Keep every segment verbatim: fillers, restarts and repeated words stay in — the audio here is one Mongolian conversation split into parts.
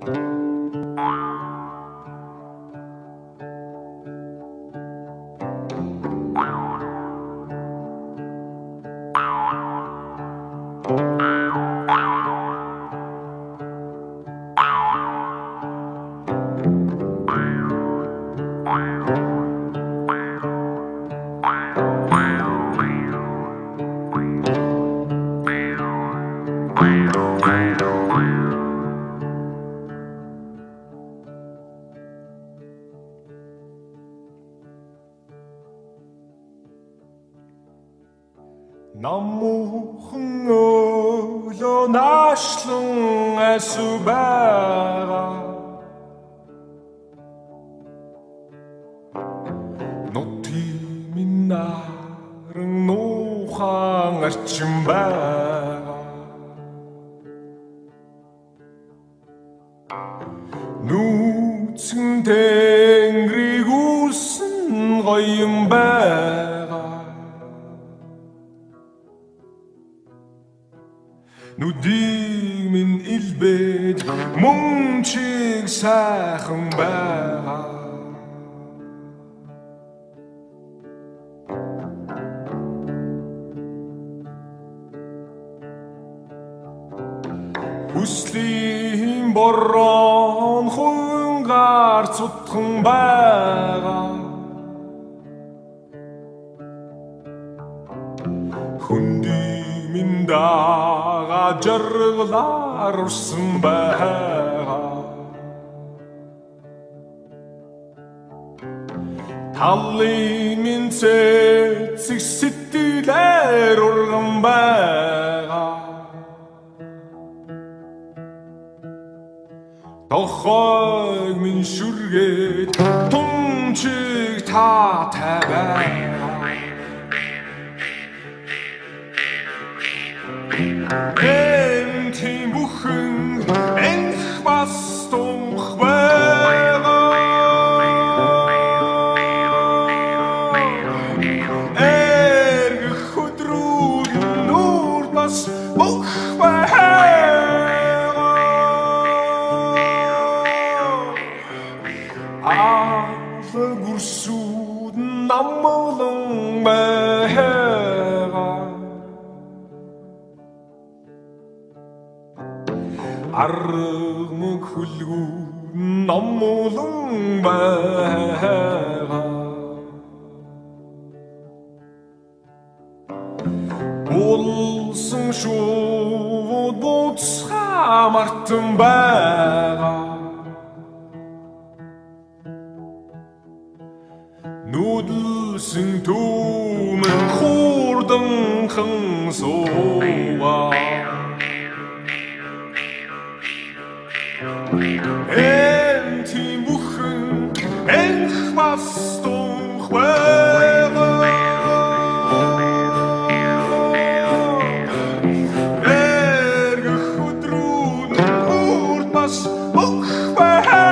Намуухан өглөө наашлан асуу байгаа нутгийн минь наран нуухан арчин байгаа нүүцэн тэнгэрийг үлсэн гоём байгаа нүдийг минь илбээд мөн чиг сайхан байгаа хүслийн борон хунгаар цутхан байгаа хүндий минь дага жаргалаар урсан байгаа талын минь цэцэг сэтгэлээр урган байгаа тохойг минь шүргээд тунчиг таатай байгаа Эм тийм бүхэн энх бас тунх байгаа Эргэх өдрүүд нүүр бас мөх байгаа Аалга гүрсүүд намлан байгаа Армаг хүлгүүд намлан байгаа Улсын шууд буцхаа мартан байгаа Нүдлсэн түүмэн хурданхан суугаа Эм тийм бүхэн энх бас тунх байгаа Эргэх өдрүүд нүүр бас мөх байгаа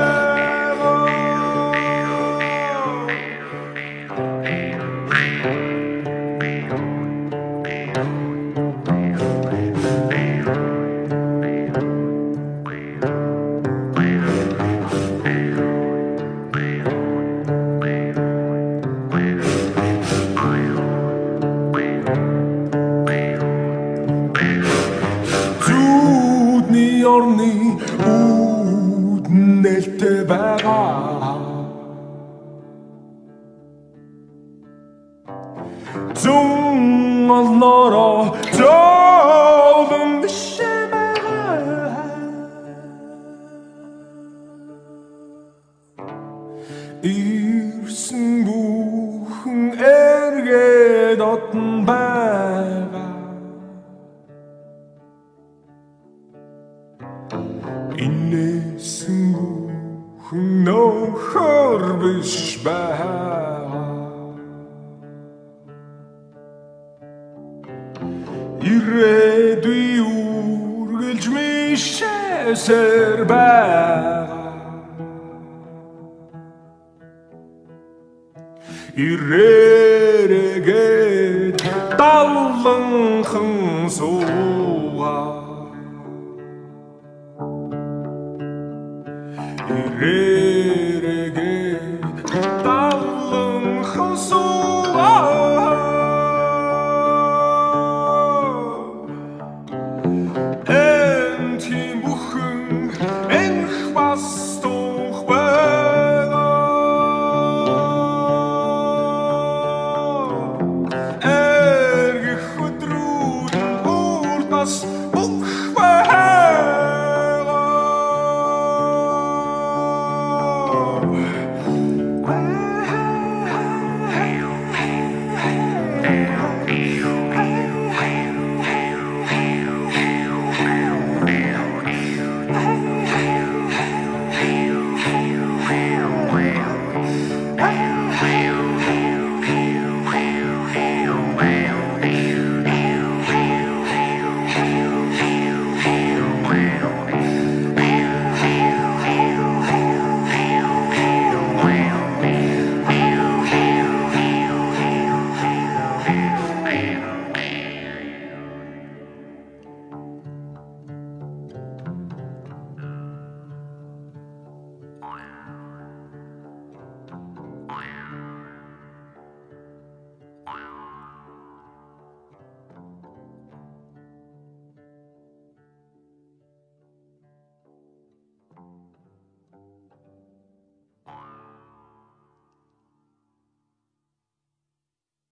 Орны үүдэн нээлттэй байгаа Зүүн олноороо зовлон бишээ байгаа Ирсэн бүхэн эргээд отон байгаа Инээсэн бүхэн нөхөр биш байгаа Ирээдүй үргэлж мишээсэр байгаа Ирээгээд далланхан суугаа re